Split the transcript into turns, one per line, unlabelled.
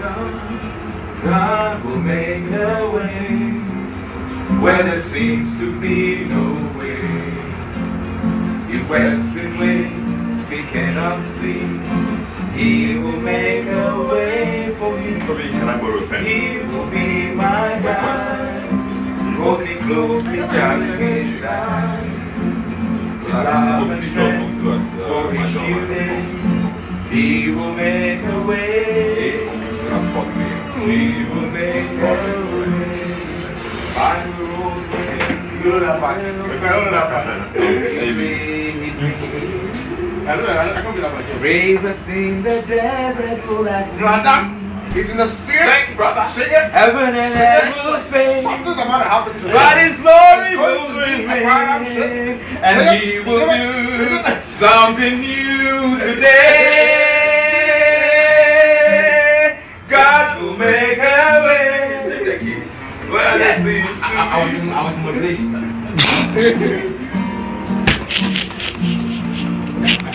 God will make a way where there seems to be no way. He works in ways we cannot see. He will make a way for me.
Can I borrow a pen?
He will be my guide. Hold me closely, just beside. Love and strength for his shielding. He will make a way. He will make a way. I will roll with him.
You know that part. I can't be that much.
Rivers in the desert full of sea.
Brother, he's in the spirit.
Sing, brother.
Sing it.
Heaven and earth will fade.
Something's about to happen to
But
him.
his glory will
Going to be a
remain.
grand ship.
And
Sing it.
he will
Sing it.
do
Sing it.
something new today. God will make a way. Well,
Yes.
I
was in motivation.